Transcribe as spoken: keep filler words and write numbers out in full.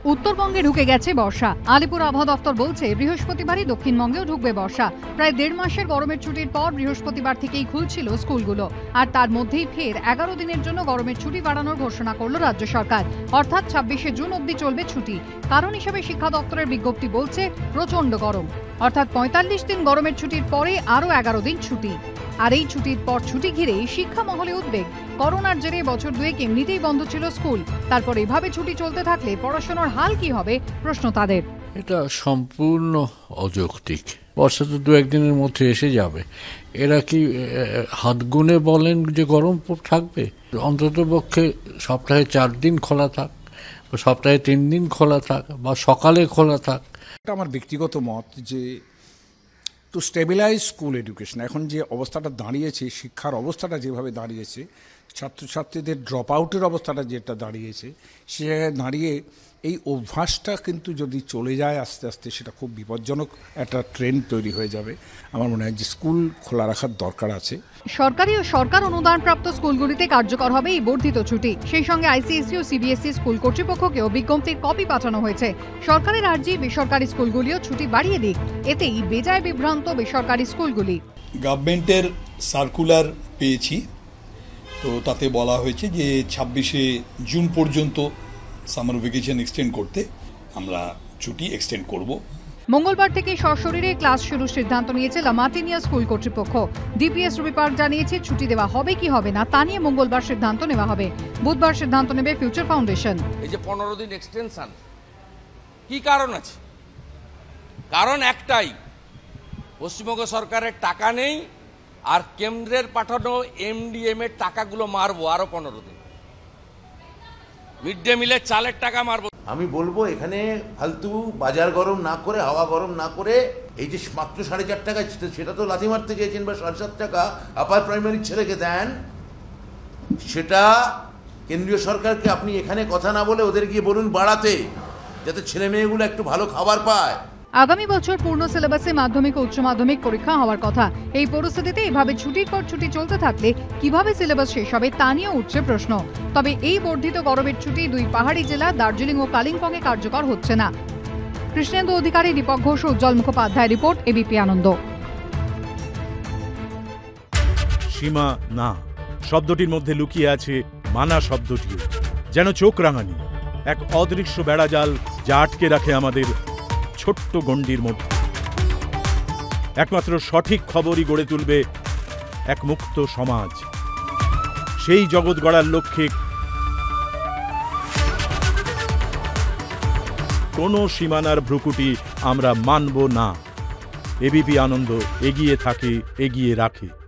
উত্তরবঙ্গে ঢুকে গেছে বর্ষা। আলিপুর আবহাওয়া দফতর বলছে বৃহস্পতিবারই দক্ষিণবঙ্গেও ঢুকবে বর্ষা। প্রায় দেড় মাসের গরমের ছুটির পর বৃহস্পতিবার থেকেই খুলছিল স্কুলগুলো, আর তার মধ্যেই ফের এগারো দিনের জন্য গরমের ছুটি বাড়ানোর ঘোষণা করল রাজ্য সরকার। অর্থাৎ ছাব্বিশে জুন অবধি চলবে ছুটি। কারণ হিসেবে শিক্ষা দপ্তরের বিজ্ঞপ্তি বলছে প্রচন্ড গরম, অর্থাৎ পঁয়তাল্লিশ দিন গরমের ছুটির পরে আরও এগারো দিন ছুটি। আর এই ছুটির পর ছুটি ঘিরে শিক্ষা মহলে উদ্বেগ। করোনার জেরে বছর দুয়েক এমনিতেই বন্ধ ছিল স্কুল, তারপর এভাবে ছুটি চলতে থাকলে পড়াশোনার হাল কি হবে প্রশ্ন তাদের। এটা সম্পূর্ণ অযৌক্তিক। বর্ষা তো দু একদিনের মধ্যে এসে যাবে, এরা কি হাত গুনে বলেন যে গরম থাকবে? অন্তত পক্ষে সপ্তাহে চার দিন খোলা থাক, সপ্তাহে তিন দিন খোলা থাক, বা সকালে খোলা থাক। এটা আমার ব্যক্তিগত মত যে টু স্টেবিলাইজ স্কুল এডুকেশন, এখন যে অবস্থাটা দাঁড়িয়েছে, শিক্ষার অবস্থাটা যেভাবে দাঁড়িয়েছে, ছাত্রছাত্রীদের ড্রপ আউটের অবস্থাটা যেটা দাঁড়িয়েছে, সে জায়গায় দাঁড়িয়ে এই অভ্যাসটা কিন্তু যদি চলে যায় আস্তে আস্তে, সেটা খুব বিপজ্জনক একটা ট্রেন্ড তৈরি হয়ে যাবে। আমার মনে হয় যে স্কুল খোলা রাখার দরকার আছে। সরকারি ও সরকার অনুদানপ্রাপ্ত স্কুলগুলিতে কার্যকর হবে এই বর্ধিত ছুটি। সেই সঙ্গে আইসিএসসি ও সিবিএসই স্কুল কর্তৃপক্ষকেও বিজ্ঞপ্তির কপি পাঠানো হয়েছে। সরকারের আর্জি বেসরকারি স্কুলগুলিও ছুটি বাড়িয়ে দিক, এতেই বেজায় বিভ্রান্ত বেসরকারি স্কুলগুলি। গভর্নমেন্টের সার্কুলার পেয়েছি, তো তাতে বলা হয়েছে যে ছাব্বিশে জুন পর্যন্ত সামার ভ্যাকেশন এক্সটেন্ড করতে আমরা ছুটি এক্সটেন্ড করব। মঙ্গলবার থেকে সশরীরে ক্লাস শুরুর সিদ্ধান্ত নিয়েছে লামাটিনিয়া স্কুল কর্তৃপক্ষ। ডিপিএস রবি পার্ক জানিয়েছে ছুটি দেওয়া হবে কি হবে না তা নিয়ে মঙ্গলবার সিদ্ধান্ত নেওয়া হবে। বুধবার সিদ্ধান্ত নেবে ফিউচার ফাউন্ডেশন। এই যে পনেরো দিন এক্সটেনশন, কি কারণ আছে? কারণ একটাই, পশ্চিমবঙ্গ সরকারের টাকা নেই, আর কেন্দ্রের পাঠানো এমডিএম এর টাকাগুলো মারবো আরো পনেরো দিন। মিড ডে মিলের চালের টাকা মারবো। আমি বলবো এখানে ফালতু বাজার গরম না করে, হাওয়া গরম না করে, এই যে মাত্র সাড়ে চার টাকা সেটা তো লাথি মারতে চেয়েছেন, বা সাড়ে সাত টাকা আপার প্রাইমারি ছেলেকে দেন, সেটা কেন্দ্রীয় সরকারকে আপনি এখানে কথা না বলে ওদের গিয়ে বলুন বাড়াতে, যাতে ছেলে মেয়েগুলো একটু ভালো খাবার পায়। আগামী বছর পূর্ণ সিলেবাসে মাধ্যমিক ও উচ্চ মাধ্যমিক পরীক্ষা হওয়ার কথা। এই পরিস্থিতিতে এভাবে ছুটির পর ছুটি চলতে থাকলে কিভাবে সিলেবাস শেষ হবে তা নিয়েও উঠছে প্রশ্ন। তবে এই বর্ধিত গরমের ছুটি দুই পাহাড়ি জেলা দার্জিলিং ও কালিম্পংয়ে কার্যকর হচ্ছে না। Krishnendu Adhikari, Dipak Ghosh, Ujjwal Mukhopadhyay report, ABP Ananda. সীমা না শব্দটির মধ্যে লুকিয়ে আছে মানা শব্দটিও, যেন চোখ রাঙানি এক অদৃশ্য বেড়াজাল যা আটকে রাখে আমাদের ছোট্ট গণ্ডির মধ্যে। একমাত্র সঠিক খবরই গড়ে তুলবে এক মুক্ত সমাজ। সেই জগৎ গড়ার লক্ষ্যে কোনো সীমানার ভ্রুকুটি আমরা মানব না। এবিপি আনন্দ এগিয়ে থাকে, এগিয়ে রাখে।